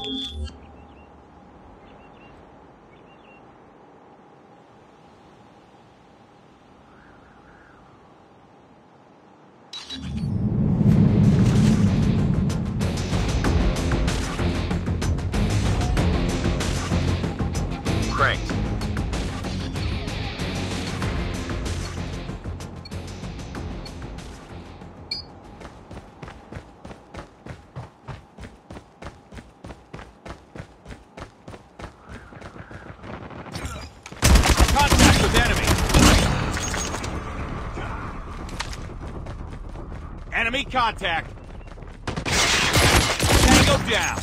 Cranked. Contact with enemy. Enemy contact. Tango down.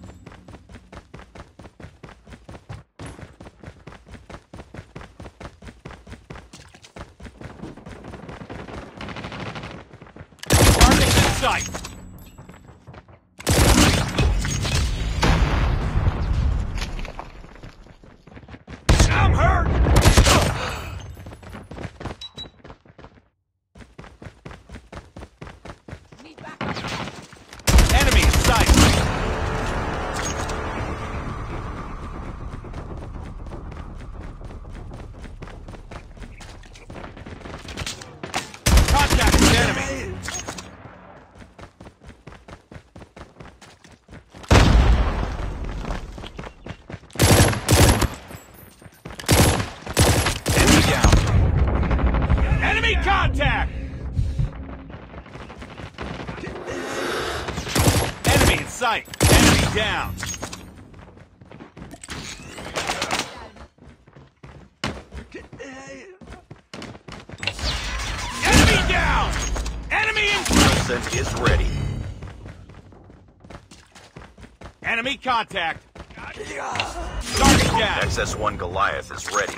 Target in sight. I'm hurt. Enemy in sight. Contact with enemy. Enemy down. Enemy contact. Enemy in sight. Enemy down. Enemy down. Enemy in. Percent is ready. Enemy contact. Target down. XS-1 Goliath is ready.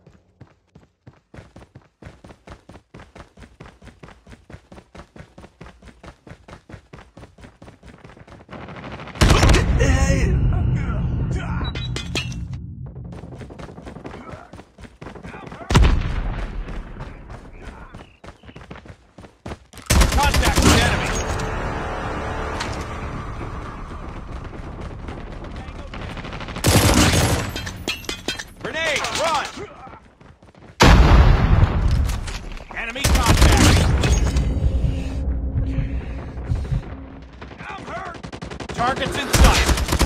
Contact with enemy. Grenade, run! Enemy contact. I'm hurt. Targets in sight.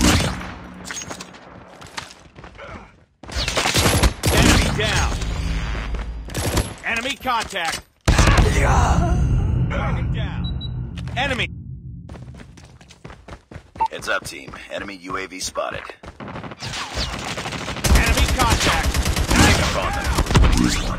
Enemy down. Enemy contact. Target down. Enemy. Heads up, team. Enemy UAV spotted. Enemy contact. Hang up on them. Lose one.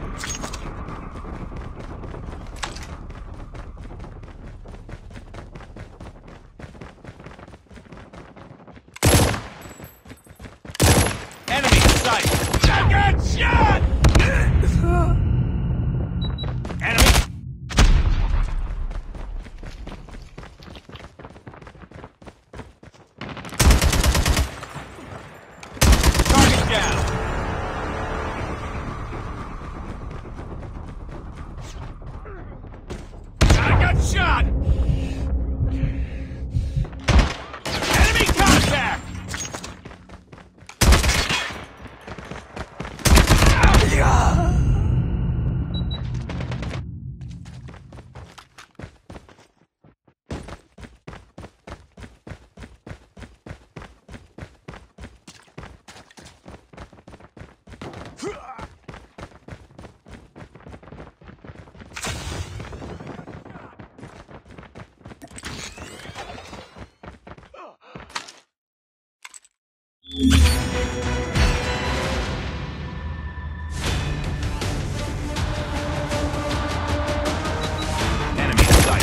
Enemy in sight. I got shot! Enemy. Target down. I got shot! Enemy contact! Enemy in sight.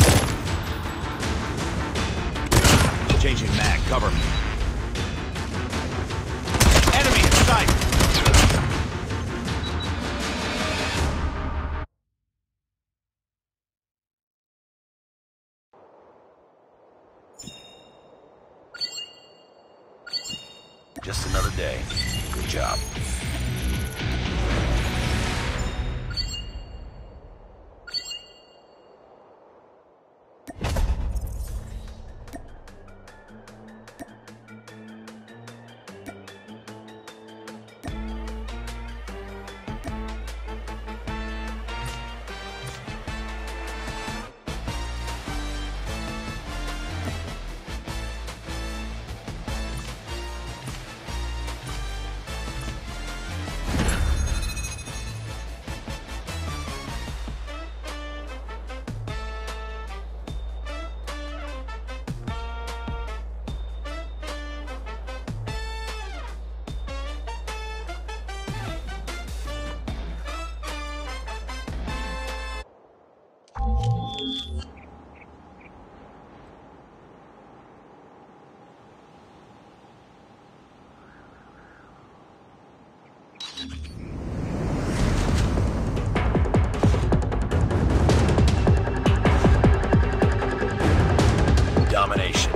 Changing mag, cover me. Enemy in sight. Just another day. Good job. Domination.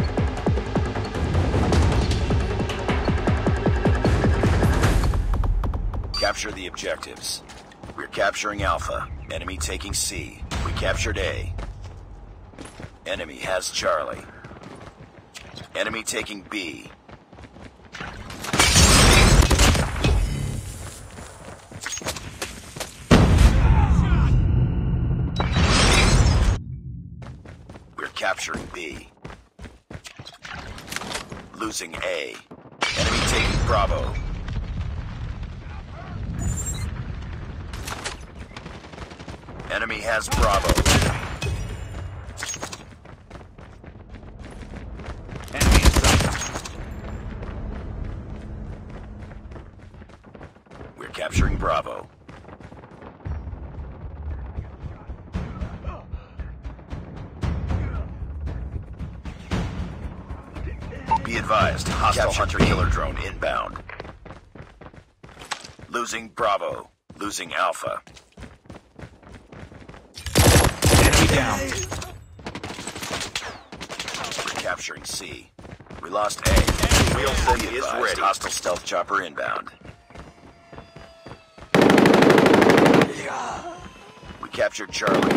Capture the objectives. We're capturing Alpha. Enemy taking C. We captured A. Enemy has Charlie. Enemy taking B. We're capturing B. Losing A. Enemy taking Bravo. Enemy has Bravo. Enemy in sight. We're capturing Bravo. Be advised, hostile hunter-killer drone inbound. Losing Bravo. Losing Alpha. Enemy down. We're capturing C. We lost A. Real city is ready. Hostile stealth chopper inbound. We captured Charlie.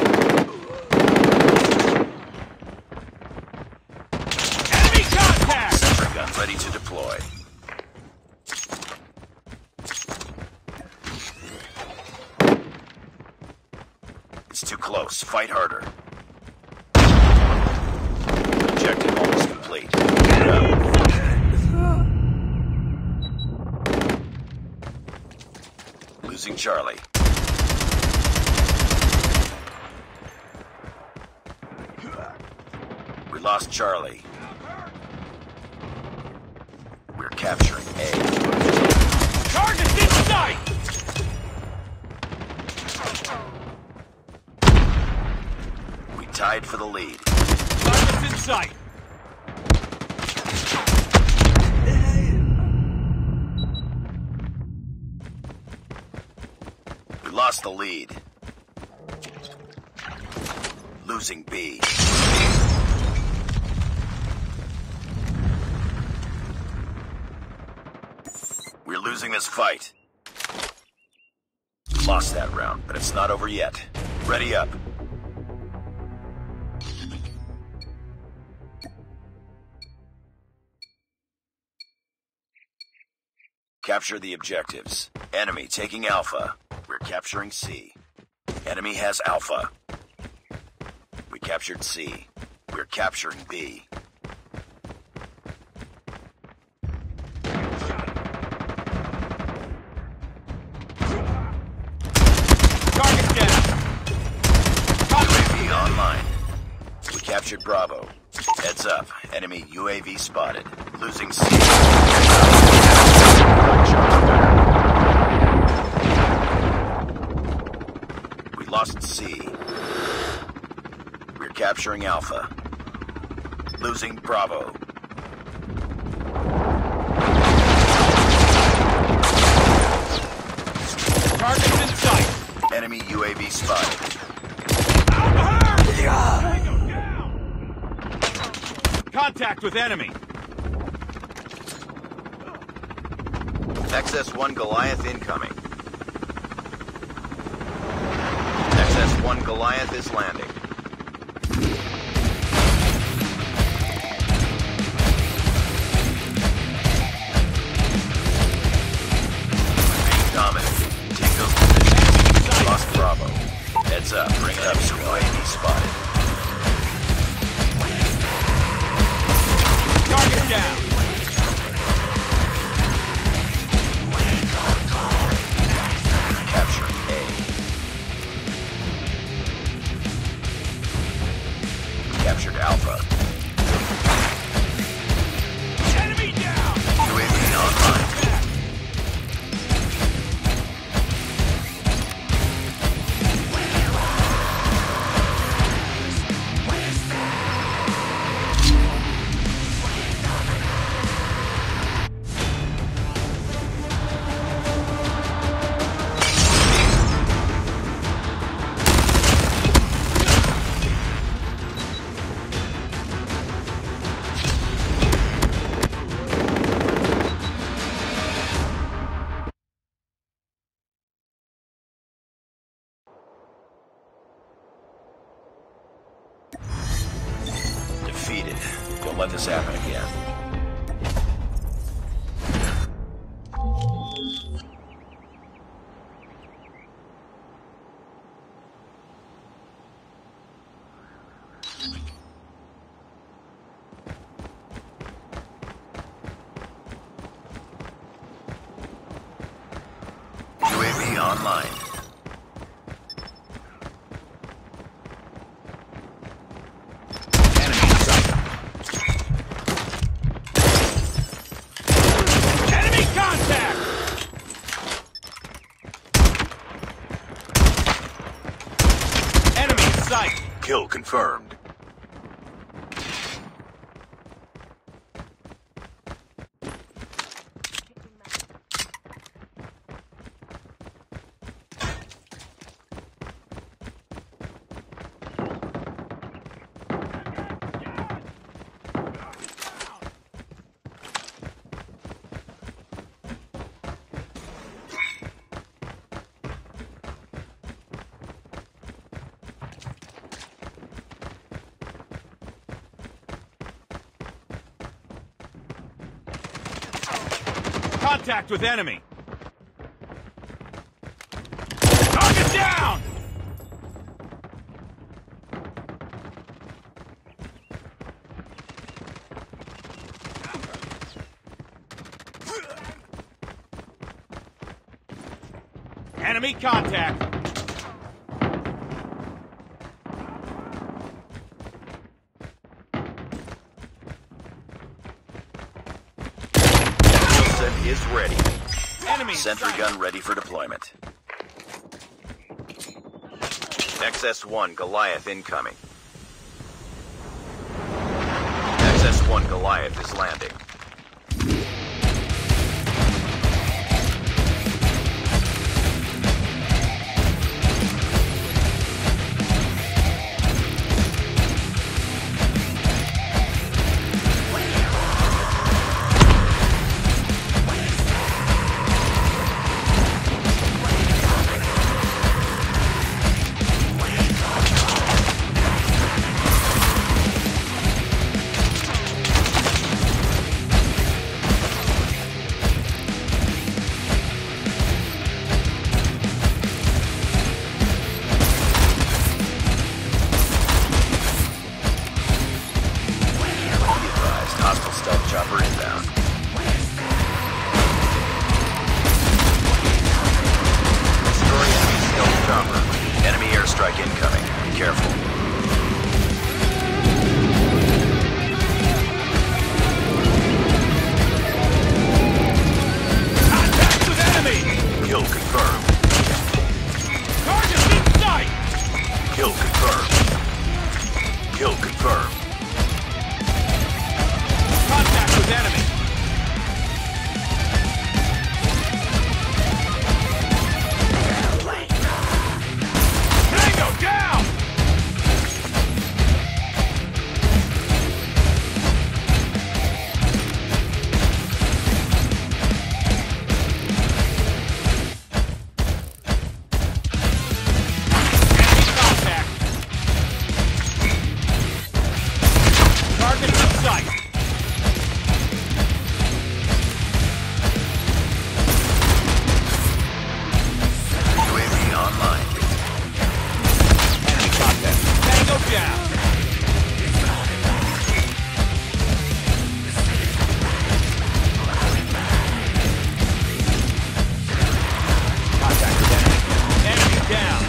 Enemy contact! Sentry gun ready to deploy. It's too close. Fight harder. Objective almost complete. Get up. Losing Charlie. We lost Charlie. We're capturing A. Target's in sight! We tied for the lead. Target's in sight! We lost the lead. Losing B. We're losing this fight. We lost that round, but it's not over yet. Ready up. Capture the objectives. Enemy taking Alpha. We're capturing C. Enemy has Alpha. We captured C. We're capturing B. Target down! UAV online. We captured Bravo. Heads up. Enemy UAV spotted. Losing C. We lost C. We're capturing Alpha. Losing Bravo. Target's in sight! Enemy UAV spotted. Contact with enemy! XS-1 Goliath incoming. XS-1 Goliath is landing. Remain dominant. Take those positions. Lost Bravo. Heads up. Bring it up. UAV spotted. Target down! Capturing A. Captured Alpha. Enemy down! UAV online. Don't let this happen again. UAV online. Enemy in sight. Enemy contact! Enemy in sight! Kill confirmed. Contact with enemy! Target down! Enemy contact! Is ready. Enemy in Sentry sight. gun ready for deployment. XS-1 Goliath incoming. XS-1 Goliath is landing. Hostile stealth chopper inbound. Destroy enemy stealth chopper. Enemy airstrike incoming. Be careful. Contact with enemy! Kill confirmed. Target in sight! Kill confirmed. Kill confirmed. Contact with enemy! Tango down! Enemy contact! Target in sight! UAV online. Enemy contact! Tango down! Contact with enemy! Enemy down!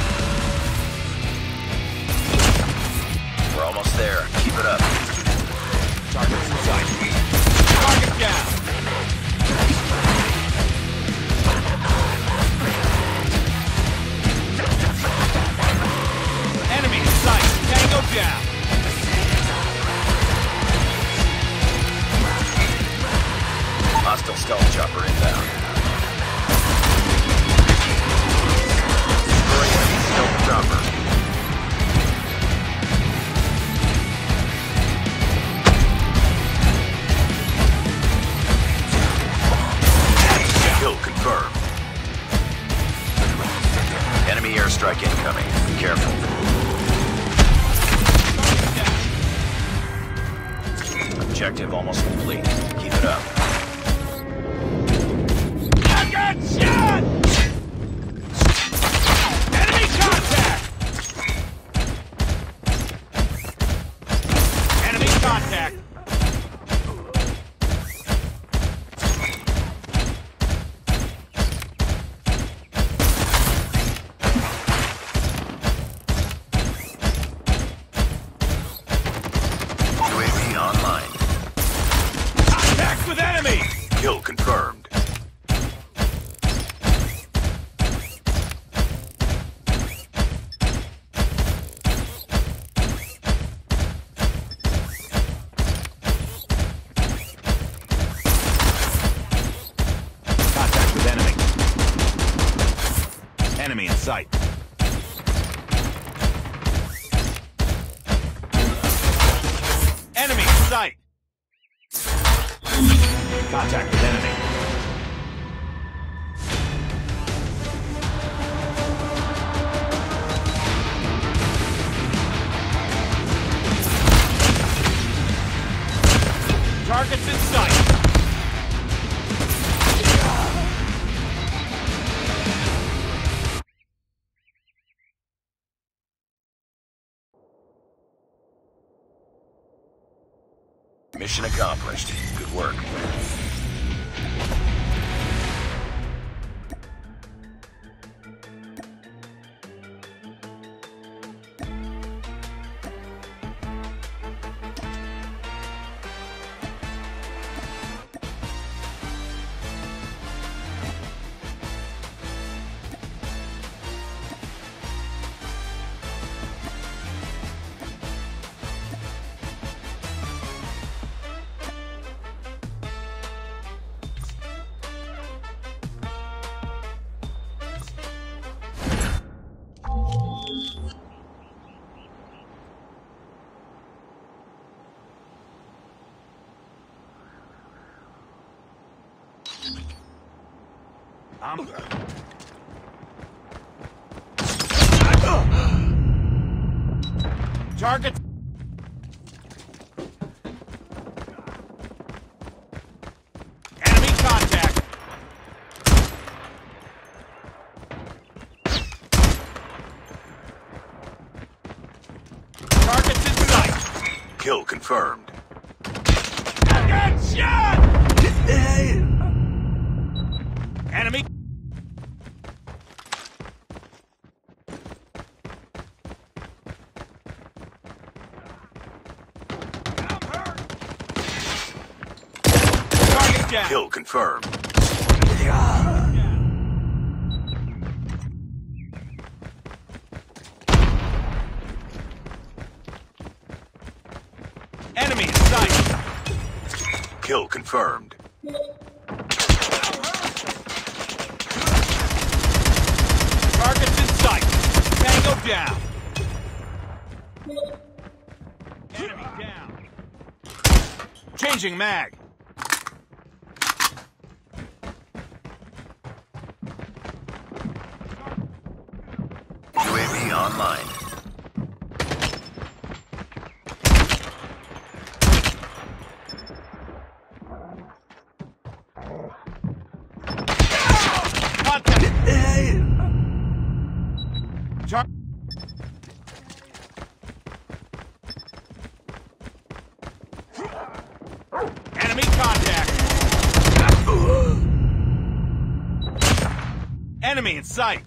We're almost there. Keep it up. Target's in sight. Target down! Enemy in sight! Tango down! Hostile stealth chopper inbound. Destroy enemy stealth chopper. Kill confirmed. Enemy airstrike incoming. Be careful. objective almost complete. Keep it up. I got shot! Enemy contact! Enemy contact! UAV online. Contact with enemy! Kill confirmed. Contact with enemy. Enemy in sight. Enemy in sight. Contact with enemy. Targets in sight. Mission accomplished. Good work. Target. Enemy contact. Targets in sight. Kill confirmed. I got shot! Enemy. Target down. Kill confirmed. Enemy in sight. Kill confirmed. Targets in sight. Tango down. Enemy down. Changing mag. UAV online. Contact. Tar- Enemy contact. Enemy in sight.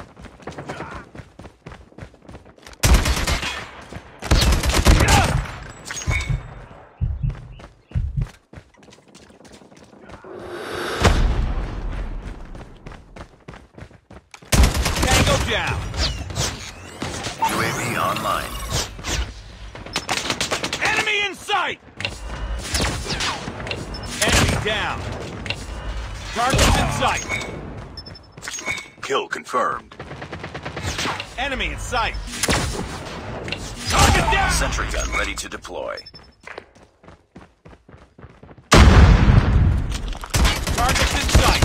Tango down. UAV online. Enemy in sight. Enemy down. Targets in sight. Kill confirmed. Enemy in sight. Target down. Sentry gun ready to deploy. Targets in sight.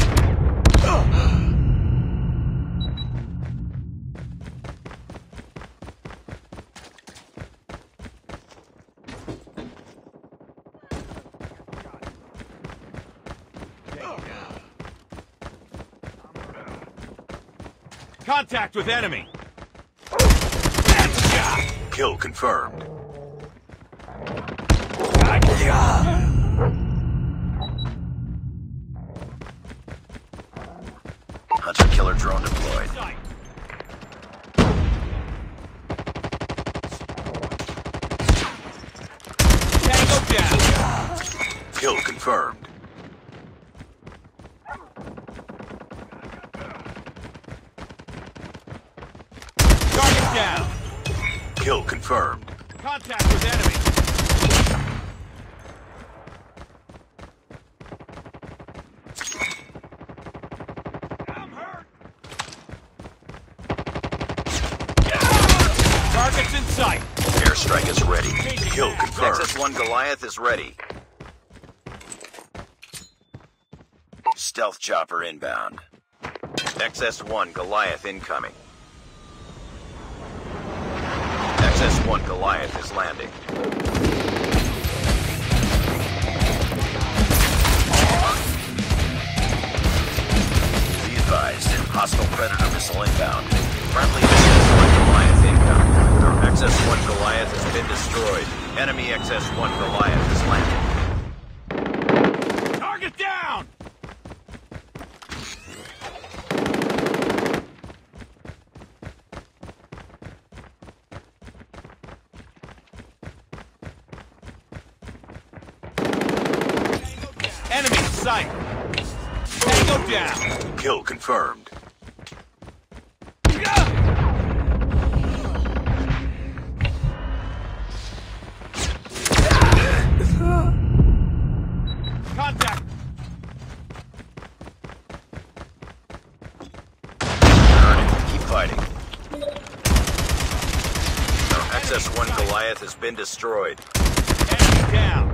Contact with enemy. Kill confirmed. Hunter-killer drone deployed. Sight. Tango down. Kill confirmed. Target down. Kill confirmed. Contact with enemy. I'm hurt. Targets in sight. Airstrike is ready. Kill confirmed. XS-1 Goliath is ready. Stealth chopper inbound. XS-1 Goliath incoming. XS-1 Goliath is landing. Be advised, hostile Predator missile inbound. Friendly XS-1 Goliath incoming. Our XS-1 Goliath has been destroyed. Enemy XS-1 Goliath is landing. Target down. Enemy in sight. Tango down. Kill confirmed. Contact. Keep fighting. Our XS-1 Goliath has been destroyed. Enemy down.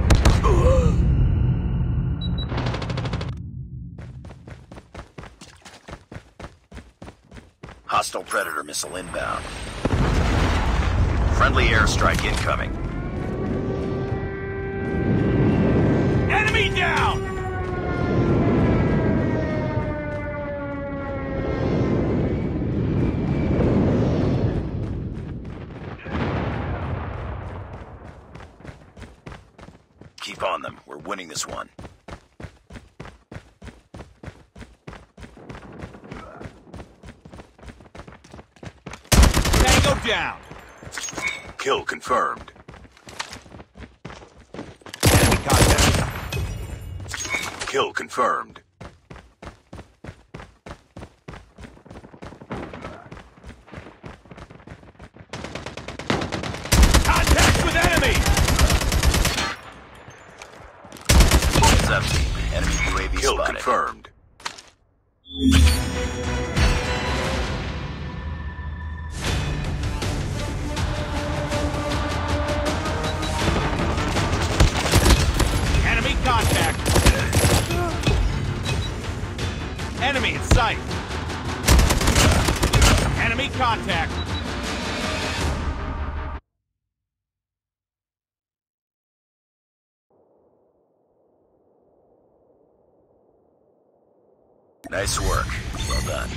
Hostile Predator missile inbound. Friendly airstrike incoming. Enemy down. Keep on them. We're winning this one. Tango down. Kill confirmed. Enemy contact. Kill confirmed. Contact with enemy. Heads up, team. Enemy UAV Kill spotted. confirmed. Enemy contact. Enemy in sight. Enemy contact. Nice work. Well done.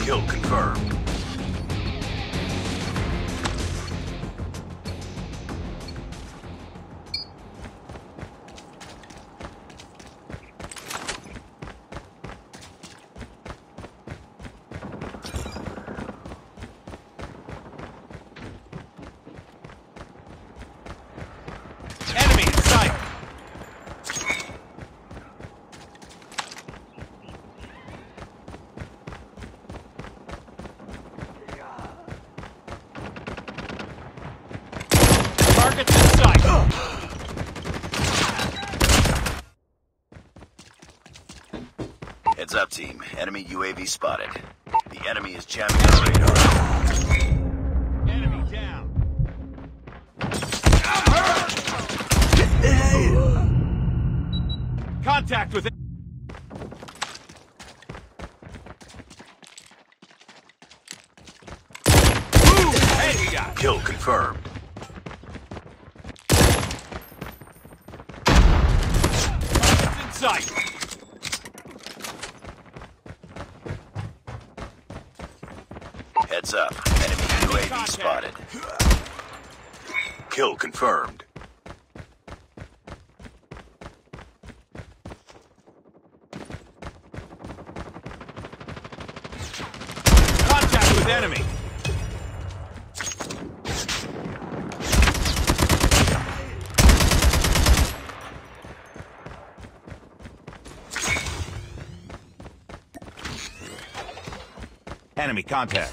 Kill confirmed. Enemy in sight. Targets in sight. Heads up, team. Enemy UAV spotted. The enemy is jamming our radar. Enemy down. Contact with it. Headshot. Kill confirmed. In sight. Heads up. Enemy UAV spotted. Kill confirmed. Contact with enemy. Enemy contact.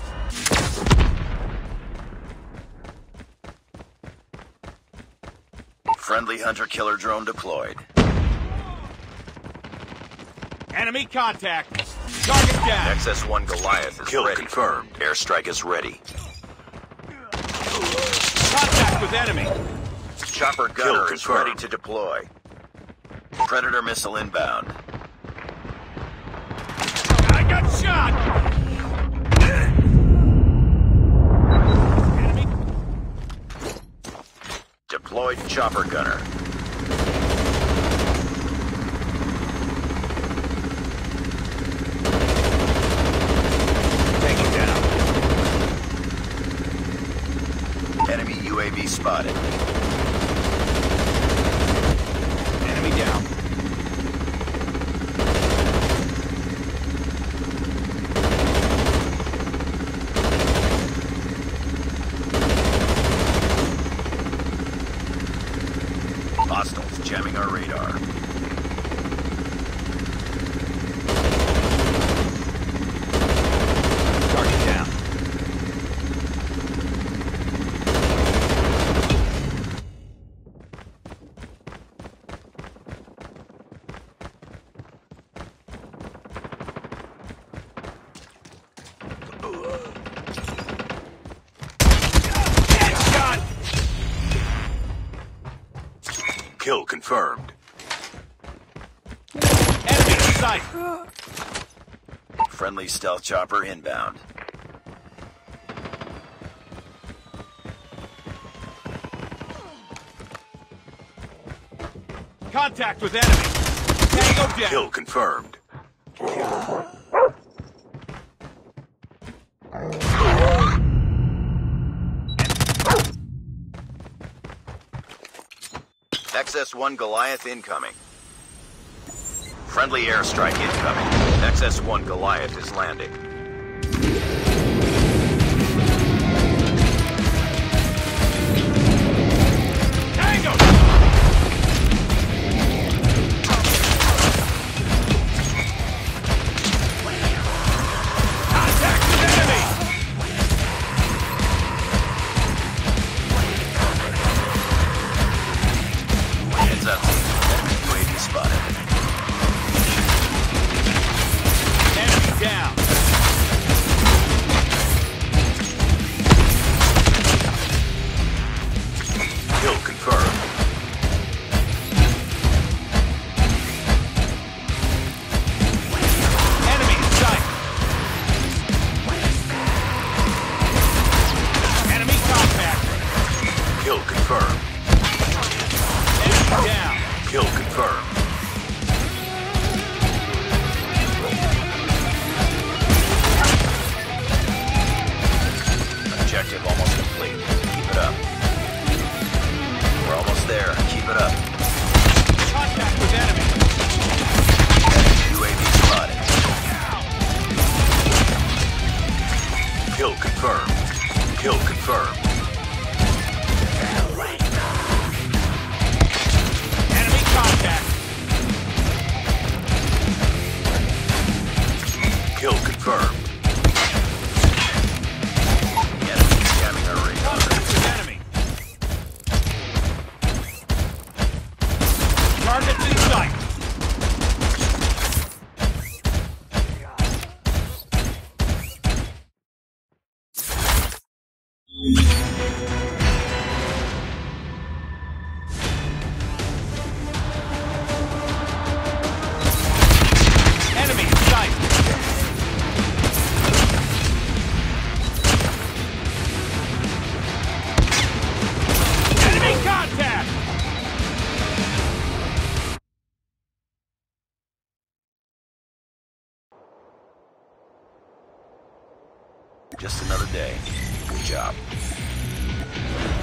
Friendly hunter-killer drone deployed. Enemy contact. Target down. XS-1 Goliath is Kill ready. confirmed. Airstrike is ready. Contact with enemy. Chopper gunner is ready to deploy. Predator missile inbound. I got shot. Enemy. Deployed chopper gunner. Taking down. Enemy UAV spotted. Enemy down. Hostiles jamming our radar. Target down. Headshot. Kill confirmed. Enemy in sight. Friendly stealth chopper inbound. Contact with enemy. Tango down. Kill confirmed. XS-1 Goliath incoming. Friendly airstrike incoming. XS-1 Goliath is landing. Tango. Contact with enemy. Heads up, team. Enemy UAV spotted. Enemy down. Kill confirmed. Kill confirmed. Enemy contact. Kill confirmed. The enemy jamming our radar. Contact with enemy. Targets in sight. Enemy in sight. Enemy contact. Just another day. Good job.